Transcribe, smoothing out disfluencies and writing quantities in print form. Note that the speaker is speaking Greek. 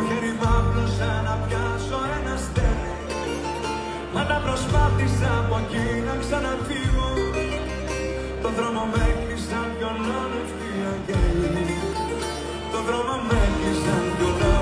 χέρι μ' άπλωσα να πιάσω ένα αστέρι. Πάντα προσπάθησα από εκεί να ξαναφύγω. Το δρόμο με έκλεισαν δυο λόνευτοι αγγέλοι. Το δρόμο με έκλεισαν δυο λόνευτοι.